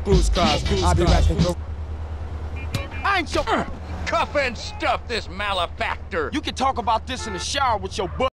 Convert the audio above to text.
Cruise cars, I'll be right there. I ain't your Cuff and stuff this malefactor. You can talk about this in the shower with your butt.